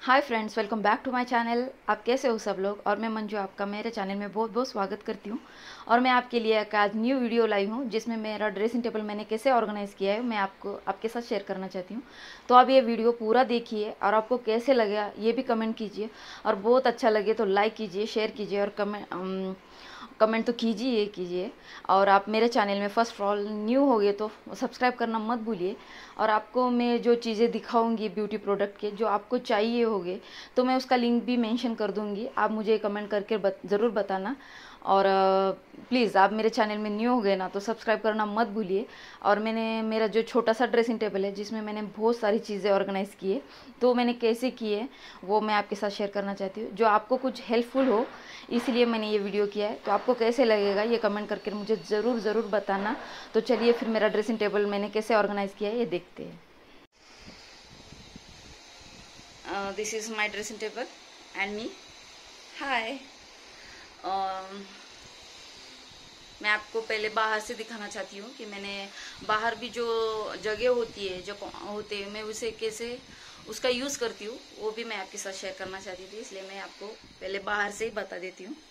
Hi friends, welcome back to my channel. आप कैसे हो सब लोग। और मैं मंजू आपका मेरे चैनल में बहुत बहुत स्वागत करती हूँ। और मैं आपके लिए एक आज न्यू वीडियो लाई हूँ जिसमें मेरा ड्रेसिंग टेबल मैंने कैसे ऑर्गेनाइज़ किया है मैं आपको आपके साथ शेयर करना चाहती हूँ। तो आप ये वीडियो पूरा देखिए और आपको कैसे लगेगा ये भी कमेंट कीजिए। और बहुत अच्छा लगे तो लाइक कीजिए, शेयर कीजिए और कमेंट तो कीजिए। और आप मेरे चैनल में फर्स्ट ऑफ ऑल न्यू हो गए तो सब्सक्राइब करना मत भूलिए। और आपको मैं जो चीज़ें दिखाऊंगी ब्यूटी प्रोडक्ट के जो आपको चाहिए होंगे तो मैं उसका लिंक भी मेंशन कर दूंगी। आप मुझे कमेंट करके ज़रूर बताना। और प्लीज़ आप मेरे चैनल में न्यू हो गए ना तो सब्सक्राइब करना मत भूलिए। और मैंने मेरा जो छोटा सा ड्रेसिंग टेबल है जिसमें मैंने बहुत सारी चीज़ें ऑर्गेनाइज़ की है तो मैंने कैसे की है वो मैं आपके साथ शेयर करना चाहती हूँ, जो आपको कुछ हेल्पफुल हो। इसलिए मैंने ये वीडियो किया है। तो आपको कैसे लगेगा ये कमेंट करके मुझे ज़रूर बताना। तो चलिए फिर मेरा ड्रेसिंग टेबल मैंने कैसे ऑर्गेनाइज़ किया है ये देखते हैं। This is my dressing table and me. Hi. मैं आपको पहले बाहर से दिखाना चाहती हूँ कि मैंने बाहर भी जो जगह होती है जो होते हैं मैं उसे कैसे उसका यूज़ करती हूँ वो भी मैं आपके साथ शेयर करना चाहती थी, इसलिए मैं आपको पहले बाहर से ही बता देती हूँ।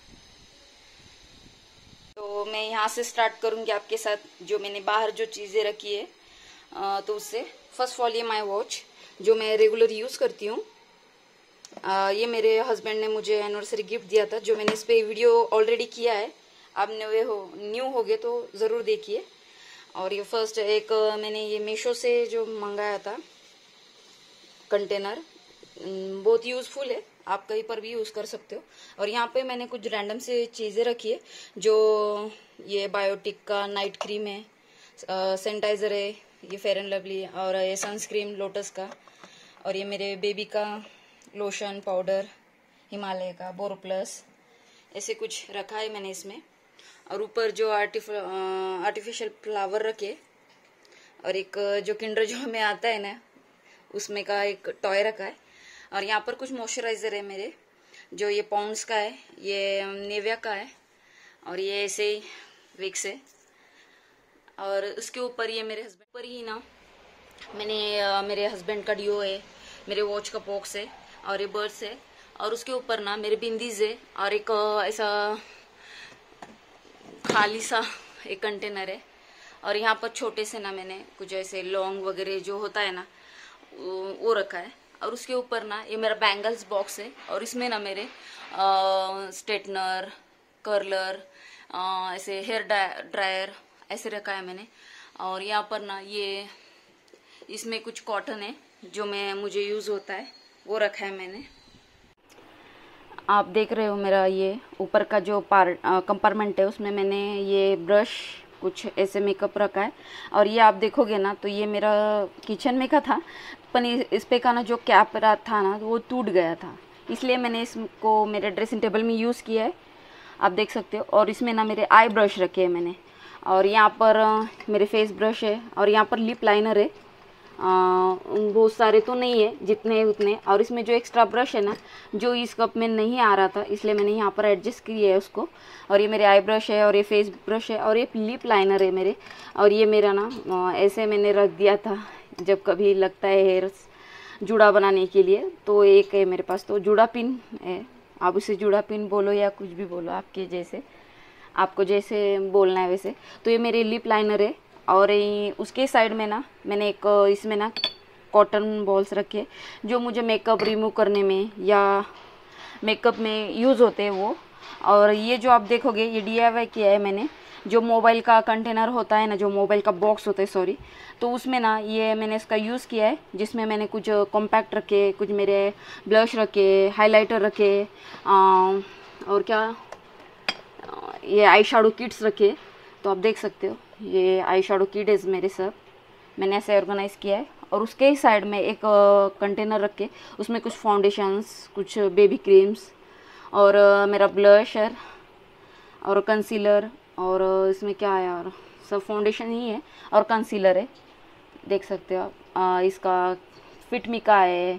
तो मैं यहाँ से स्टार्ट करूँगी आपके साथ जो मैंने बाहर जो चीज़ें रखी है। तो उससे फर्स्ट ऑफ ऑल ये माई वॉच जो मैं रेगुलर यूज़ करती हूँ। ये मेरे हस्बैंड ने मुझे एनिवर्सरी गिफ्ट दिया था, जो मैंने इस पर वीडियो ऑलरेडी किया है। आप न्यू हो गए तो ज़रूर देखिए। और ये फर्स्ट एक मैंने ये मीशो से जो मंगाया था कंटेनर, बहुत यूज़फुल है, आप कहीं पर भी यूज़ कर सकते हो। और यहाँ पे मैंने कुछ रैंडम से चीज़ें रखी है, जो ये बायोटिक का नाइट क्रीम है, सैनिटाइज़र है, ये फेयर एंड लवली, और ये सनस्क्रीन लोटस का, और ये मेरे बेबी का लोशन पाउडर हिमालय का बोरोप्लस, ऐसे कुछ रखा है मैंने इसमें। और ऊपर जो आर्टिफिशियल फ्लावर रखे, और एक जो किंडर जो हमें आता है ना उसमें का एक टॉय रखा है। और यहाँ पर कुछ मॉइस्चराइजर है मेरे, जो ये पॉन्ड्स का है, ये नेविया का है, और ये ऐसे ही विक्स है। और उसके ऊपर ये मेरे हस्बैंड पर ही ना मैंने मेरे हस्बैंड का डियो है, मेरे वॉच का बॉक्स है, और ये बर्ड्स है। और उसके ऊपर ना मेरे बिंदीज है, और एक ऐसा खाली सा एक कंटेनर है। और यहाँ पर छोटे से ना मैंने कुछ ऐसे लौंग वगैरह जो होता है ना वो रखा है। और उसके ऊपर ना ये मेरा बैंगल्स बॉक्स है, और इसमें ना मेरे स्ट्रेटनर, कर्लर, ऐसे हेयर ड्रायर ऐसे रखा है मैंने। और यहाँ पर ना ये इसमें कुछ कॉटन है जो मुझे यूज़ होता है वो रखा है मैंने। आप देख रहे हो मेरा ये ऊपर का जो कंपार्टमेंट है उसमें मैंने ये ब्रश कुछ ऐसे मेकअप रखा है। और ये आप देखोगे ना तो ये मेरा किचन में का था, पर इस पे का ना जो कैप था ना वो टूट गया था, इसलिए मैंने इसको मेरे ड्रेसिंग टेबल में यूज़ किया है, आप देख सकते हो। और इसमें ना मेरे आई ब्रश रखे हैं मैंने, और यहाँ पर मेरे फेस ब्रश है, और यहाँ पर लिप लाइनर है। बहुत सारे तो नहीं है, जितने उतने। और इसमें जो एक्स्ट्रा ब्रश है ना जो इस कप में नहीं आ रहा था, इसलिए मैंने यहाँ पर एडजस्ट किया है उसको। और ये मेरे आई ब्रश है, और ये फेस ब्रश है, और ये लिप लाइनर है मेरे। और ये मेरा ना ऐसे मैंने रख दिया था जब कभी लगता है हेयर जूड़ा बनाने के लिए, तो एक है मेरे पास, तो जूड़ा पिन है, आप उसे जूड़ा पिन बोलो या कुछ भी बोलो, आपको जैसे बोलना है वैसे। तो ये मेरे लिप लाइनर है। और उसके साइड में ना मैंने एक इसमें ना कॉटन बॉल्स रखे जो मुझे मेकअप रिमूव करने में या मेकअप में यूज़ होते हैं वो। और ये जो आप देखोगे ये DIY किया है मैंने, जो मोबाइल का कंटेनर होता है ना, जो मोबाइल का बॉक्स होता है सॉरी, तो उसमें ना ये मैंने इसका यूज़ किया है, जिसमें मैंने कुछ कॉम्पैक्ट रखे, कुछ मेरे ब्लश रखे, हाइलाइटर रखे, और क्या ये आई शेडो किट्स रखे। तो आप देख सकते हो ये आई शेडो किट है मेरे सब, मैंने ऐसे ऑर्गेनाइज़ किया है। और उसके ही साइड में एक कंटेनर रख के उसमें कुछ फाउंडेशंस, कुछ बेबी क्रीम्स, और मेरा ब्लशर और कंसीलर, और इसमें क्या है और सब फाउंडेशन ही है और कंसीलर है, देख सकते हो आप। इसका फिटमी का है,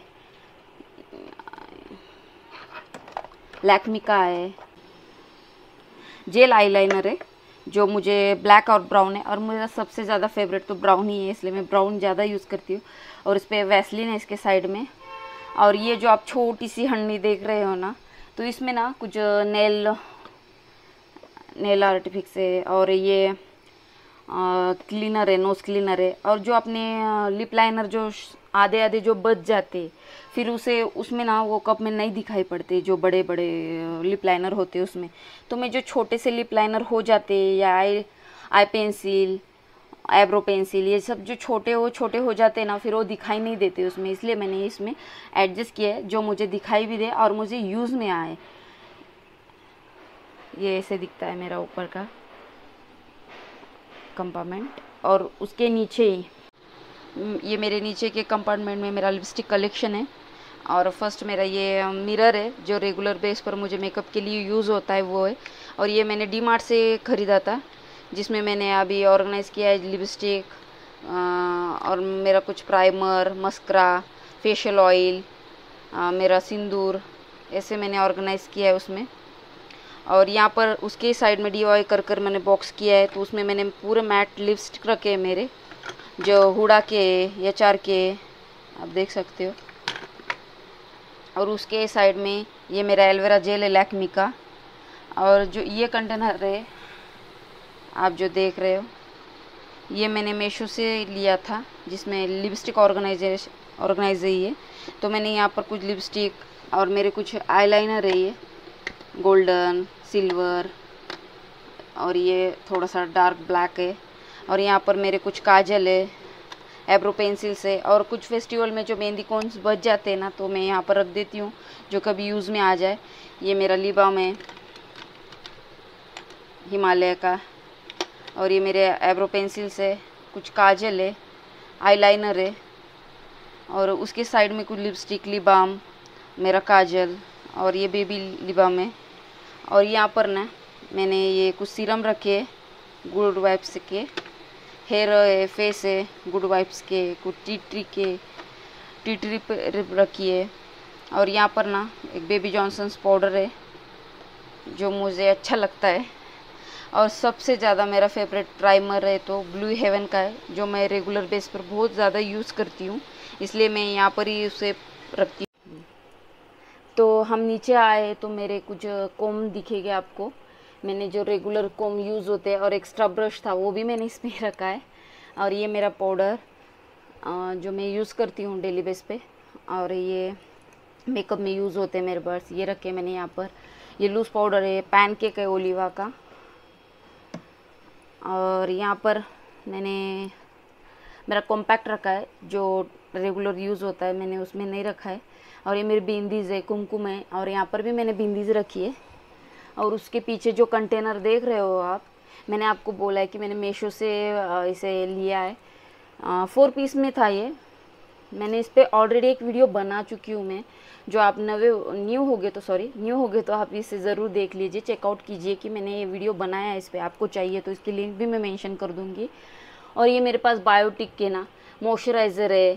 लैक्मी का है, जेल आईलाइनर है जो मुझे ब्लैक और ब्राउन है, और मेरा सबसे ज़्यादा फेवरेट तो ब्राउन ही है, इसलिए मैं ब्राउन ज़्यादा यूज़ करती हूँ। और इस पर वैसलीन है इसके साइड में, और ये जो आप छोटी सी हंडी देख रहे हो ना, तो इसमें ना कुछ नेल आर्टिफिक्स है, और ये क्लीनर है, नोज क्लीनर है, और जो अपने लिप लाइनर जो आधे आधे जो बच जाते फिर उसे उसमें ना वो कप में नहीं दिखाई पड़ते, जो बड़े बड़े लिप लाइनर होते उसमें। तो मैं जो छोटे से लिप लाइनर हो जाते या आई पेंसिल, आईब्रो पेंसिल, ये सब जो छोटे हो जाते ना, फिर वो दिखाई नहीं देते उसमें, इसलिए मैंने इसमें एडजस्ट किया है जो मुझे दिखाई भी दे और मुझे यूज़ में आए। ये ऐसे दिखता है मेरा ऊपर का कंपार्टमेंट, और उसके नीचे ही ये मेरे नीचे के कंपार्टमेंट में मेरा लिपस्टिक कलेक्शन है। और फर्स्ट मेरा ये मिरर है जो रेगुलर बेस पर मुझे मेकअप के लिए यूज़ होता है, वो है। और ये मैंने डी मार्ट से ख़रीदा था, जिसमें मैंने अभी ऑर्गेनाइज़ किया है लिपस्टिक और मेरा कुछ प्राइमर, मस्करा, फेशियल ऑयल, मेरा सिंदूर, ऐसे मैंने ऑर्गेनाइज़ किया है उसमें। और यहाँ पर उसके साइड में DIY कर मैंने बॉक्स किया है, तो उसमें मैंने पूरे मैट लिपस्टिक रखे हैं मेरे, जो हुडा के या चार के आप देख सकते हो। और उसके साइड में ये मेरा एलोवेरा जेल है लैक्मी का। और जो ये कंटेनर है आप जो देख रहे हो, ये मैंने मीशो से लिया था, जिसमें लिपस्टिक ऑर्गेनाइज है ये। तो मैंने यहाँ पर कुछ लिपस्टिक और मेरे कुछ आईलाइनर है, ये गोल्डन, सिल्वर और ये थोड़ा सा डार्क ब्लैक है। और यहाँ पर मेरे कुछ काजल है, एब्रो पेंसिल से, और कुछ फेस्टिवल में जो मेहंदी कोन्स बच जाते हैं ना, तो मैं यहाँ पर रख देती हूँ जो कभी यूज़ में आ जाए। ये मेरा लिप बाम है हिमालय का, और ये मेरे एब्रो पेंसिल से, कुछ काजल है, आईलाइनर है, और उसके साइड में कुछ लिपस्टिक, लिप बाम, मेरा काजल, और ये बेबी लिप बाम है। और यहाँ पर ना मैंने ये कुछ सीरम रखे हैं गुड वाइब्स के, हेयर है, फेस है गुड वाइब्स के, कुछ टी ट्री रखी है। और यहाँ पर ना एक बेबी जॉनसन्स पाउडर है जो मुझे अच्छा लगता है। और सबसे ज़्यादा मेरा फेवरेट प्राइमर है तो ब्लू हेवन का है, जो मैं रेगुलर बेस पर बहुत ज़्यादा यूज़ करती हूँ, इसलिए मैं यहाँ पर ही उसे रखती हूँ। तो हम नीचे आए तो मेरे कुछ कोम दिखेंगे आपको। मैंने जो रेगुलर कोम यूज़ होते हैं और एक्स्ट्रा ब्रश था वो भी मैंने इसमें रखा है। और ये मेरा पाउडर जो मैं यूज़ करती हूँ डेली बेस पे, और ये मेकअप में यूज़ होते हैं मेरे बर्ड्स, ये रखे मैंने यहाँ पर। ये लूज़ पाउडर है, पैनकेक है ओलिवा का। और यहाँ पर मैंने मेरा कॉम्पैक्ट रखा है जो रेगुलर यूज़ होता है, मैंने उसमें नहीं रखा है। और ये मेरी बिंदीज़ है, कुमकुम है, और यहाँ पर भी मैंने बिंदीज़ रखी है। और उसके पीछे जो कंटेनर देख रहे हो आप, मैंने आपको बोला है कि मैंने मीशो से इसे लिया है, 4 पीस में था ये। मैंने इस पर ऑलरेडी एक वीडियो बना चुकी हूँ मैं, जो आप न्यू हो गए तो आप इसे ज़रूर देख लीजिए, चेकआउट कीजिए कि मैंने ये वीडियो बनाया है इस पर। आपको चाहिए तो इसकी लिंक भी मैं मेंशन कर दूँगी। और ये मेरे पास बायोटिक के ना मॉइस्चराइज़र है,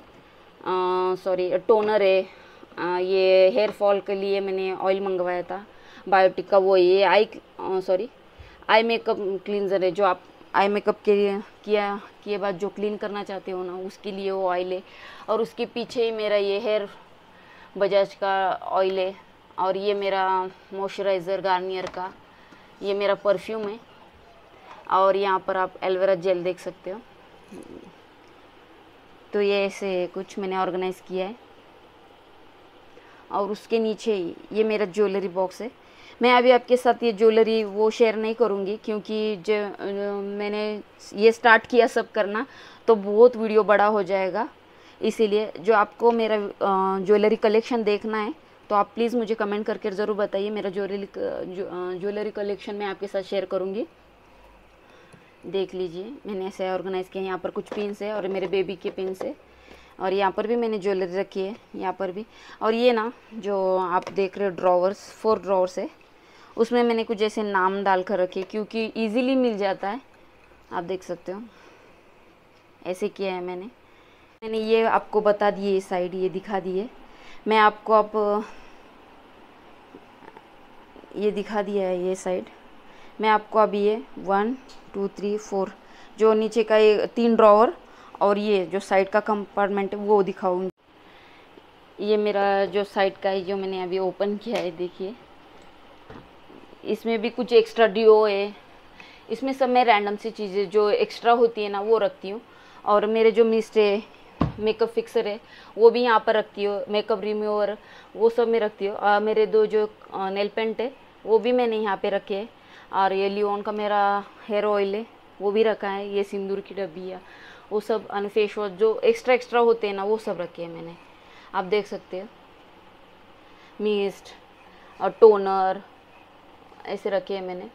टोनर है। ये हेयर फॉल के लिए मैंने ऑयल मंगवाया था बायोटिक का, वो ये आई मेकअप क्लींजर है, जो आप आई मेकअप के किए बाद जो क्लीन करना चाहते हो ना, उसके लिए वो ऑयल है। और उसके पीछे ही मेरा ये हेयर बजाज का ऑयल है। और ये मेरा मॉइस्चराइज़र गार्नियर का, ये मेरा परफ्यूम है। और यहाँ पर आप एलोवेरा जेल देख सकते हो। तो ये ऐसे कुछ मैंने ऑर्गेनाइज़ किया है। और उसके नीचे ये मेरा ज्वेलरी बॉक्स है। मैं अभी आपके साथ ये ज्वेलरी वो शेयर नहीं करूँगी, क्योंकि जो मैंने ये स्टार्ट किया सब करना तो बहुत वीडियो बड़ा हो जाएगा। इसीलिए जो आपको मेरा ज्वेलरी कलेक्शन देखना है तो आप प्लीज़ मुझे कमेंट करके ज़रूर बताइए। मेरा ज्वेलरी कलेक्शन मैं आपके साथ शेयर करूँगी। देख लीजिए मैंने ऐसे ऑर्गेनाइज़ किया। यहाँ पर कुछ पिन्स है और मेरे बेबी के पिन्स है। और यहाँ पर भी मैंने ज्वेलरी रखी है, यहाँ पर भी। और ये ना जो आप देख रहे हो ड्रॉवर्स, 4 ड्रॉवर्स है, उसमें मैंने कुछ ऐसे नाम डाल कर रखे क्योंकि इजीली मिल जाता है। आप देख सकते हो ऐसे किया है मैंने ये आपको बता दिए, ये साइड ये दिखा दिए। मैं आपको अब ये दिखा दिया है ये साइड। मैं आपको अभी ये 1 2 3 4 जो नीचे का ये 3 ड्रॉवर और ये जो साइड का कंपार्टमेंट है वो दिखाऊंगी। ये मेरा जो साइड का है जो मैंने अभी ओपन किया है, देखिए इसमें भी कुछ एक्स्ट्रा डिओ है। इसमें सब मैं रैंडम सी चीज़ें जो एक्स्ट्रा होती है ना वो रखती हूँ। और मेरे जो मिस्ट है, मेकअप फिक्सर है, वो भी यहाँ पर रखती हूँ। मेकअप रिमूवर वो सब मैं रखती हूँ। मेरे दो जो नेल पेंट है वो भी मैंने यहाँ पे रखे है। और ये लियोन का मेरा हेयर ऑयल है वो भी रखा है। ये सिंदूर की डब्बी है, वो सब फेस वॉश जो एक्स्ट्रा होते हैं ना वो सब रखे हैं मैंने। आप देख सकते हो मिस्ट और टोनर ऐसे रखे हैं मैंने।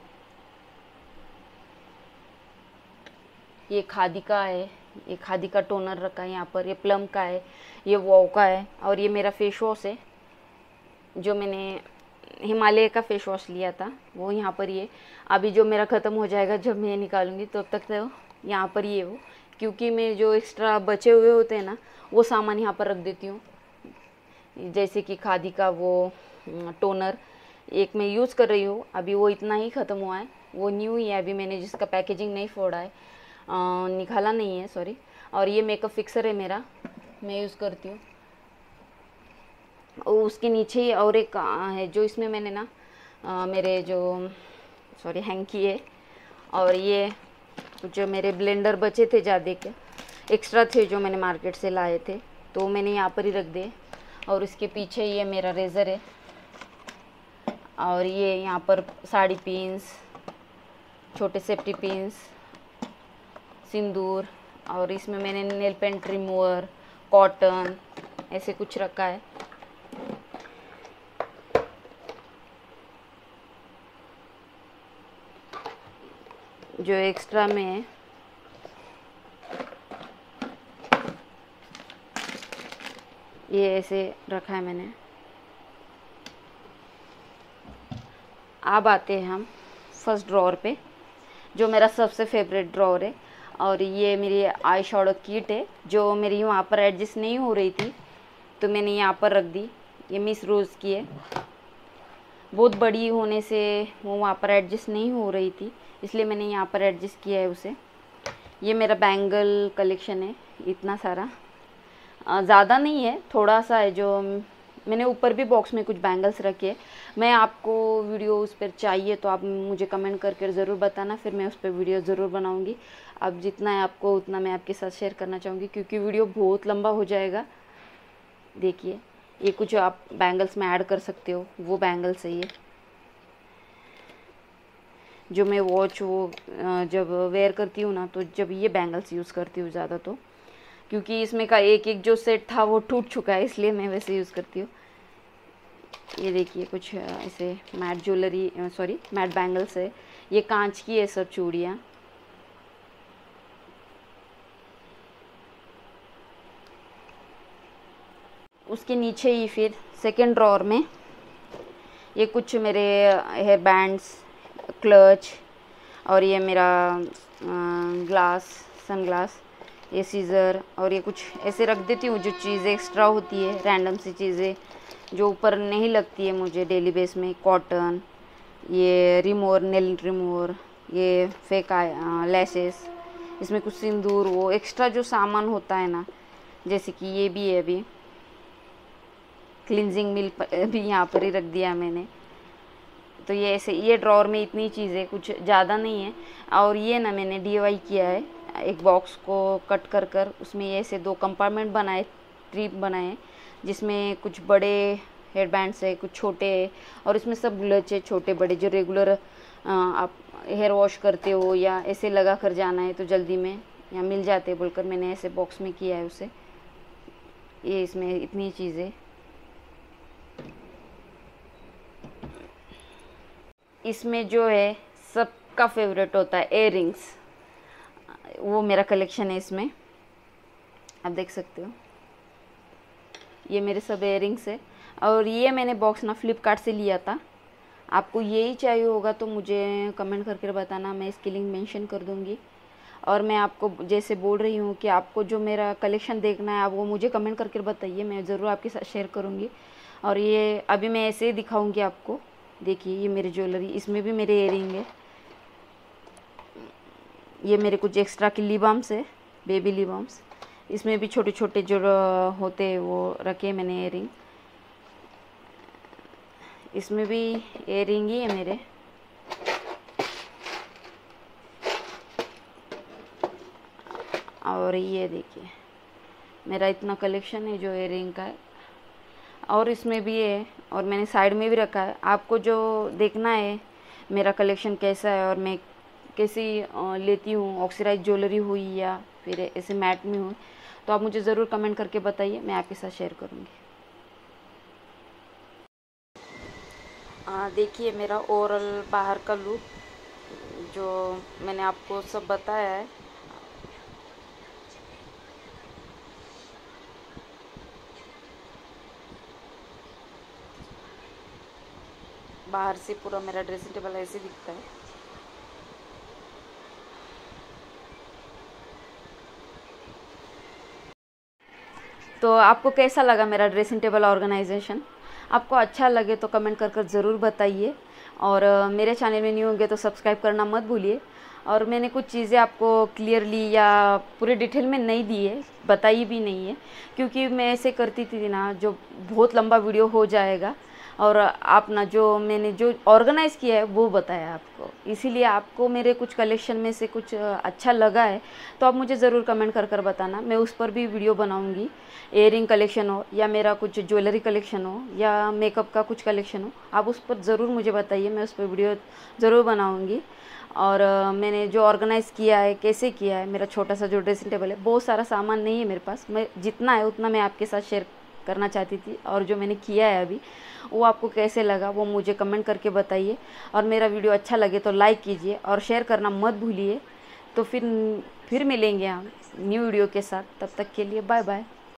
ये खादी का है, ये खादी का टोनर रखा है यहाँ पर। ये प्लम का है, ये वॉव का है। और ये मेरा फेस वॉश है जो मैंने हिमालय का फेस वॉश लिया था, वो यहाँ पर ये अभी जो मेरा ख़त्म हो जाएगा जब मैं निकालूंगी तब तक तो यहाँ पर ये हो, क्योंकि मैं जो एक्स्ट्रा बचे हुए होते हैं ना वो सामान यहाँ पर रख देती हूँ। जैसे कि खादी का वो टोनर एक मैं यूज़ कर रही हूँ, अभी वो इतना ही ख़त्म हुआ है, वो न्यू ही है अभी, मैंने जिसका पैकेजिंग नहीं फोड़ा है, निकाला नहीं है, सॉरी। और ये मेकअप फिक्सर है मेरा, मैं यूज़ करती हूँ। उसके नीचे ही और एक है जो इसमें मैंने ना मेरे जो सॉरी हैंग किए। और ये जो मेरे ब्लेंडर बचे थे ज़्यादा के एक्स्ट्रा थे जो मैंने मार्केट से लाए थे, तो मैंने यहाँ पर ही रख दिए। और इसके पीछे ये मेरा रेज़र है। और ये यहाँ पर साड़ी पिन्स, छोटे सेफ्टी पिन्स, सिंदूर। और इसमें मैंने नेल पेंट रिमूवर, कॉटन ऐसे कुछ रखा है। जो एक्स्ट्रा में है ये ऐसे रखा है मैंने। अब आते हैं हम फर्स्ट ड्रॉअर पे, जो मेरा सबसे फेवरेट ड्रॉअर है। और ये मेरी आई शैडो किट है जो मेरी वहाँ पर एडजस्ट नहीं हो रही थी, तो मैंने यहाँ पर रख दी। ये मिस रोज़ की है, बहुत बड़ी होने से वो वहाँ पर एडजस्ट नहीं हो रही थी, इसलिए मैंने यहाँ पर एडजस्ट किया है उसे। ये मेरा बैंगल कलेक्शन है, इतना सारा ज़्यादा नहीं है, थोड़ा सा है। जो मैंने ऊपर भी बॉक्स में कुछ बैंगल्स रखे हैं। मैं आपको वीडियो उस पर चाहिए तो आप मुझे कमेंट करके ज़रूर बताना, फिर मैं उस पर वीडियो ज़रूर बनाऊंगी। अब जितना है आपको उतना मैं आपके साथ शेयर करना चाहूँगी, क्योंकि वीडियो बहुत लंबा हो जाएगा। देखिए ये कुछ आप बैंगल्स में ऐड कर सकते हो, वो बैंगल्स है ये जो मैं वॉच वो जब वेयर करती हूँ ना, तो जब ये बैंगल्स यूज़ करती हूँ ज़्यादा, तो क्योंकि इसमें का एक एक जो सेट था वो टूट चुका है, इसलिए मैं वैसे यूज़ करती हूँ। ये देखिए कुछ ऐसे matte jewellery, sorry matte bangles है। ये कांच की है सब चूड़ियाँ। उसके नीचे ही फिर सेकंड ड्रॉअर में ये कुछ मेरे हेयर बैंड्स, क्लच, और ये मेरा ग्लास, सनग्लास, ये सीज़र, और ये कुछ ऐसे रख देती हूँ जो चीज़ें एक्स्ट्रा होती है, रैंडम सी चीज़ें जो ऊपर नहीं लगती है मुझे डेली बेस में। कॉटन, ये रिमूवर, नेल रिमूवर, ये फेक लैशेस, इसमें कुछ सिंदूर, वो एक्स्ट्रा जो सामान होता है ना, जैसे कि ये भी है, अभी क्लिनजिंग मिल्क भी यहाँ पर ही रख दिया मैंने। तो ये ऐसे ये ड्रॉअर में इतनी चीज़ें, कुछ ज़्यादा नहीं है। और ये ना मैंने DIY किया है, एक बॉक्स को कट कर कर उसमें ये ऐसे 2 कंपार्टमेंट बनाए, ट्रिप बनाए, जिसमें कुछ बड़े हेयर बैंड्स है, कुछ छोटे है, और इसमें सब ग्लच है छोटे बड़े, जो रेगुलर आप हेयर वॉश करते हो या ऐसे लगा कर जाना है तो जल्दी में यहाँ मिल जाते हैं बोलकर मैंने ऐसे बॉक्स में किया है उसे। ये इसमें इतनी चीज़ें। इसमें जो है सबका फेवरेट होता है इयररिंग्स, वो मेरा कलेक्शन है इसमें, आप देख सकते हो। ये मेरे सब इयररिंग्स है। और ये मैंने बॉक्स ना फ्लिपकार्ट से लिया था। आपको यही चाहिए होगा तो मुझे कमेंट करके बताना, मैं इसकी लिंक मेंशन कर दूँगी। और मैं आपको जैसे बोल रही हूँ कि आपको जो मेरा कलेक्शन देखना है आप वो मुझे कमेंट करके बताइए, मैं ज़रूर आपके साथ शेयर करूँगी। और ये अभी मैं ऐसे ही दिखाऊँगी आपको। देखिए ये मेरी ज्वेलरी, इसमें भी मेरे इयररिंग है। ये मेरे कुछ एक्स्ट्रा के लिप बाम्स है, बेबी लिप बाम्स। इसमें भी छोटे छोटे जो होते हैं वो रखे मैंने इयररिंग। इसमें भी इयररिंग ही है मेरे। और ये देखिए मेरा इतना कलेक्शन है जो इयररिंग का है, और इसमें भी है, और मैंने साइड में भी रखा है। आपको जो देखना है मेरा कलेक्शन कैसा है और मैं कैसी लेती हूँ, ऑक्सीडाइज ज्वेलरी हुई या फिर ऐसे मैट में हुई, तो आप मुझे ज़रूर कमेंट करके बताइए, मैं आपके साथ शेयर करूँगी। देखिए मेरा ओवरऑल बाहर का लुक जो मैंने आपको सब बताया है। बाहर से पूरा मेरा ड्रेसिंग टेबल ऐसे दिखता है। तो आपको कैसा लगा मेरा ड्रेसिंग टेबल ऑर्गेनाइजेशन? आपको अच्छा लगे तो कमेंट कर ज़रूर बताइए, और मेरे चैनल में न्यू होंगे तो सब्सक्राइब करना मत भूलिए। और मैंने कुछ चीज़ें आपको क्लियरली या पूरे डिटेल में नहीं दी है, बताई भी नहीं है, क्योंकि मैं ऐसे करती थी ना जो बहुत लंबा वीडियो हो जाएगा, और आप ना जो मैंने जो ऑर्गेनाइज़ किया है वो बताया आपको, इसीलिए आपको मेरे कुछ कलेक्शन में से कुछ अच्छा लगा है तो आप मुझे ज़रूर कमेंट कर बताना, मैं उस पर भी वीडियो बनाऊंगी। इयरिंग कलेक्शन हो या मेरा कुछ ज्वेलरी कलेक्शन हो या मेकअप का कुछ कलेक्शन हो, आप उस पर ज़रूर मुझे बताइए, मैं उस पर वीडियो ज़रूर बनाऊँगी। और मैंने जो ऑर्गेनाइज़ किया है, कैसे किया है, मेरा छोटा सा जो ड्रेसिंग टेबल है, बहुत सारा सामान नहीं है मेरे पास, मैं जितना है उतना मैं आपके साथ शेयर करना चाहती थी। और जो मैंने किया है अभी वो आपको कैसे लगा वो मुझे कमेंट करके बताइए, और मेरा वीडियो अच्छा लगे तो लाइक कीजिए और शेयर करना मत भूलिए। तो फिर मिलेंगे हम न्यू वीडियो के साथ, तब तक के लिए बाय बाय।